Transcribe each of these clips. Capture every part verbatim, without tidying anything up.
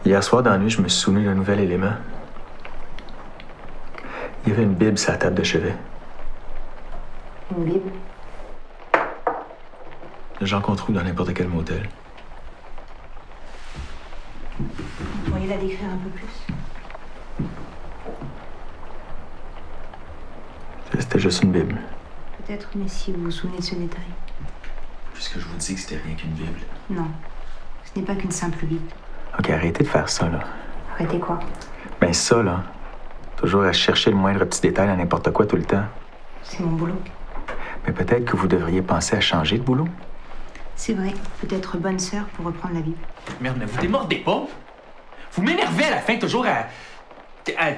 Hier soir, dans la nuit, je me suis souvenu d'un nouvel élément. Il y avait une Bible sur la table de chevet. Une Bible? J'en trouve dans n'importe quel motel. Vous pourriez la décrire un peu plus? C'était juste une Bible. Peut-être, mais si vous vous souvenez de ce détail. Puisque je vous dis que c'était rien qu'une Bible. Non, ce n'est pas qu'une simple Bible. OK, arrêtez de faire ça, là. Arrêtez quoi? Ben ça, là. Toujours à chercher le moindre petit détail dans n'importe quoi tout le temps. C'est mon boulot. Mais peut-être que vous devriez penser à changer de boulot. C'est vrai, peut-être bonne sœur pour reprendre la Bible. Merde, mais vous démordez pas. Vous m'énervez à la fin, toujours à... à...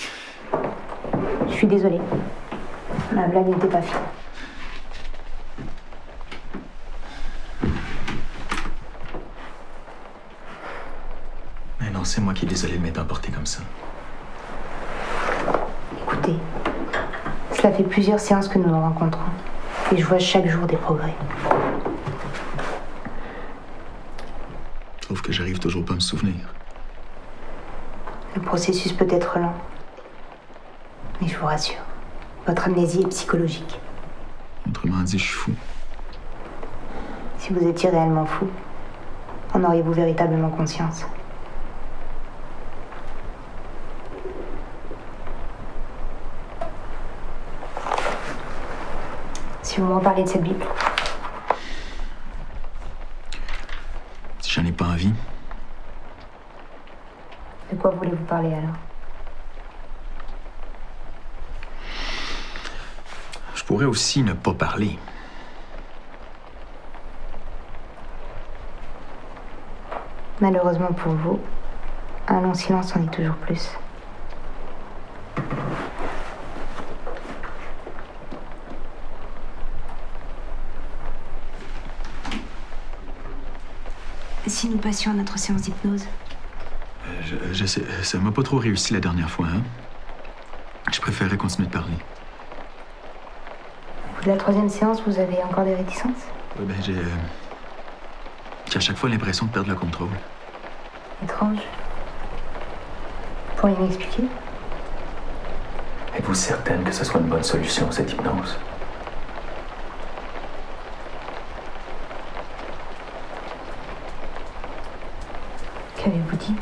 Je suis désolée. Ma blague n'était pas finie. Mais non, c'est moi qui est désolé de m'être emporté comme ça. Écoutez, cela fait plusieurs séances que nous nous rencontrons. Et je vois chaque jour des progrès. Je trouve que j'arrive toujours pas à me souvenir. Le processus peut être lent. Mais je vous rassure, votre amnésie est psychologique. Autrement dit, je suis fou. Si vous étiez réellement fou, en auriez-vous véritablement conscience? Si vous me reparlez de cette Bible. Si j'en ai pas envie. De quoi voulez-vous parler alors? Je pourrais aussi ne pas parler. Malheureusement pour vous, un long silence en dit toujours plus. Si nous passions à notre séance d'hypnose? Euh, je, je sais, ça m'a pas trop réussi la dernière fois, hein? Je préférerais continuer de parler. Au bout de la troisième séance, vous avez encore des réticences? Oui, ben j'ai... Euh, j'ai à chaque fois l'impression de perdre le contrôle. Étrange. Vous pourriez m'expliquer? Êtes-vous certaine que ce soit une bonne solution, cette hypnose? Qu'avez-vous dit?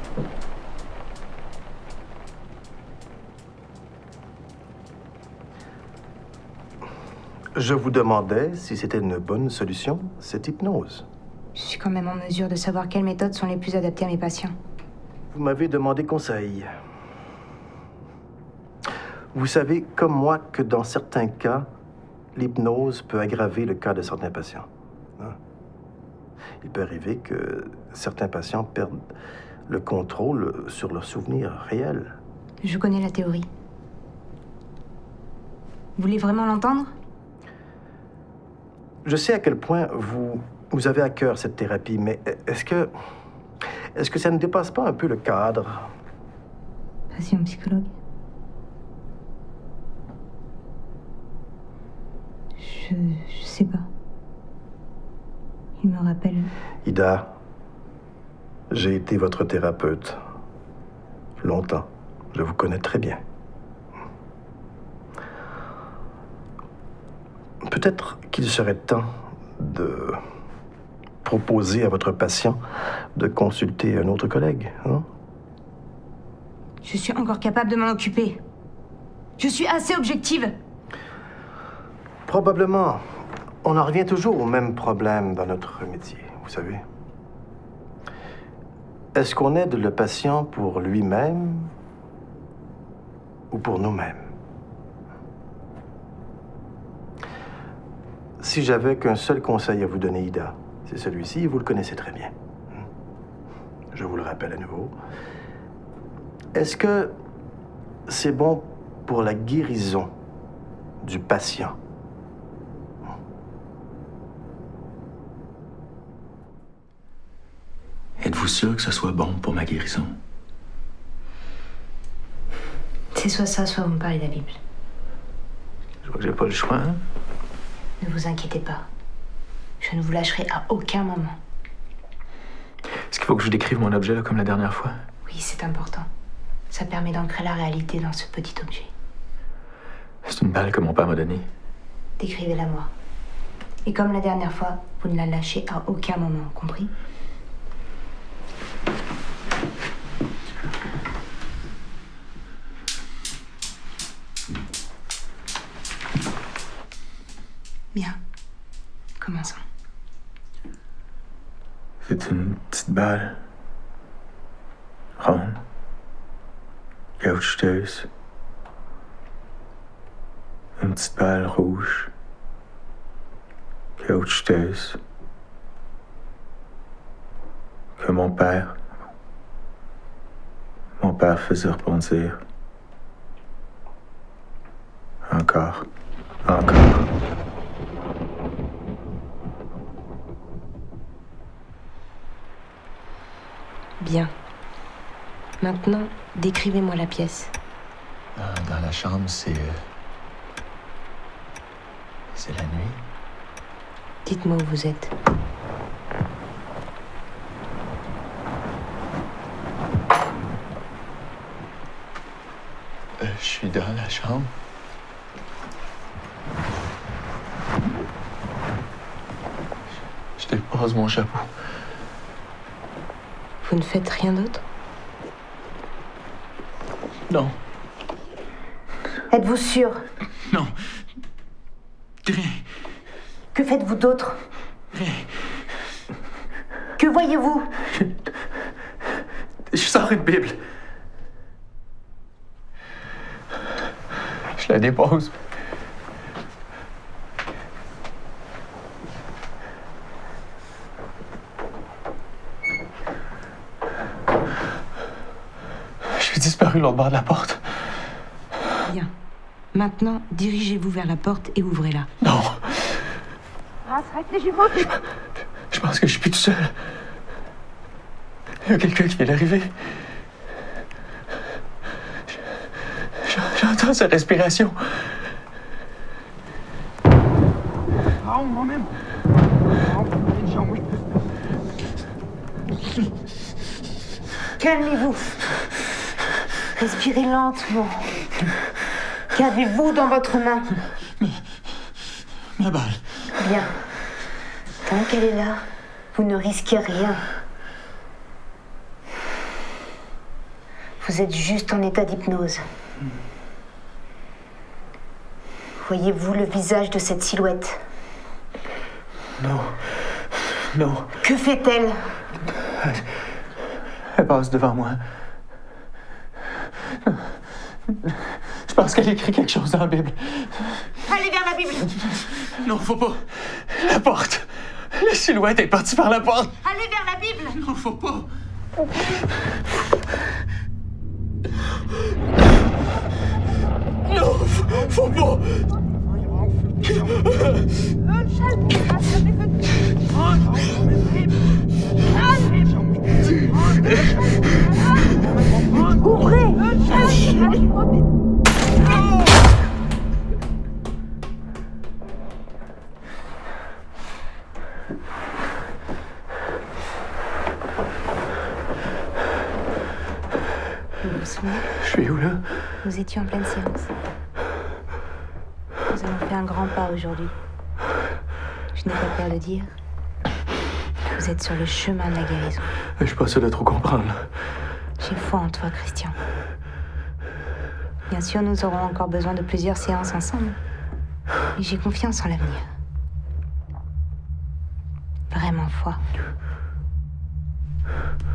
Je vous demandais si c'était une bonne solution, cette hypnose. Je suis quand même en mesure de savoir quelles méthodes sont les plus adaptées à mes patients. Vous m'avez demandé conseil. Vous savez, comme moi, que dans certains cas, l'hypnose peut aggraver le cas de certains patients. Hein? Il peut arriver que certains patients perdent le contrôle sur leurs souvenirs réels. Je connais la théorie. Vous voulez vraiment l'entendre? Je sais à quel point vous, vous avez à cœur cette thérapie, mais est-ce que, est-ce que ça ne dépasse pas un peu le cadre? Patient psychologue. Je... je sais pas. Il me rappelle... Ida, j'ai été votre thérapeute. Longtemps. Je vous connais très bien. Peut-être qu'il serait temps de proposer à votre patient de consulter un autre collègue, hein? Je suis encore capable de m'en occuper. Je suis assez objective. Probablement. On en revient toujours au même problème dans notre métier, vous savez. Est-ce qu'on aide le patient pour lui-même ou pour nous-mêmes? Si j'avais qu'un seul conseil à vous donner, Ida, c'est celui-ci, et vous le connaissez très bien. Je vous le rappelle à nouveau. Est-ce que c'est bon pour la guérison du patient? Êtes-vous sûr que ce soit bon pour ma guérison? C'est soit ça, soit vous me parlez de la Bible. Je vois que j'ai pas le choix, hein? Ne vous inquiétez pas. Je ne vous lâcherai à aucun moment. Est-ce qu'il faut que je décrive mon objet là, comme la dernière fois? Oui, c'est important. Ça permet d'ancrer la réalité dans ce petit objet. C'est une balle que mon père m'a donnée. Décrivez-la moi. Et comme la dernière fois, vous ne la lâchez à aucun moment, compris? Bien. Commençons. C'est une petite balle. Ronde. Caoutchouteuse. Une petite balle rouge. Caoutchouteuse. Que mon père... Mon père faisait rebondir. Encore. Encore. Bien. Maintenant, décrivez-moi la pièce. Dans, dans la chambre, c'est... euh, C'est la nuit. Dites-moi où vous êtes. Euh, je suis dans la chambre. Je, je dépose mon chapeau. Vous ne faites rien d'autre? Non, Êtes-vous sûr? non. Rien, Que faites-vous d'autre? rien. Que voyez-vous? Je sors une Bible. Je la dépose. J'ai disparu l'autre bord de la porte. Bien. Maintenant, dirigez-vous vers la porte et ouvrez-la. Non. Je pense que je suis plus tout seul. Il y a quelqu'un qui vient d'arriver. Je- J'entends sa respiration. Calmez-vous. Respirez lentement. Qu'avez-vous dans votre main? Ma balle. Bien. Tant qu'elle est là, vous ne risquez rien. Vous êtes juste en état d'hypnose. Voyez-vous le visage de cette silhouette? Non. Non. Que fait-elle? Elle passe devant moi. Je pense qu'elle écrit quelque chose dans la Bible. Allez vers la Bible. Non, faut pas. La porte. La silhouette est partie par la porte. Allez vers la Bible. Non, faut pas. Non, faut, faut pas. Ouvrez. Vous vous souvenez? Je suis où, là? Nous étions en pleine séance. Nous avons fait un grand pas aujourd'hui. Je n'ai pas peur de dire. Vous êtes sur le chemin de la guérison. Je suis pas sûr de trop comprendre. J'ai foi en toi, Christian. Bien sûr, nous aurons encore besoin de plusieurs séances ensemble. Mais j'ai confiance en l'avenir. Vraiment foi.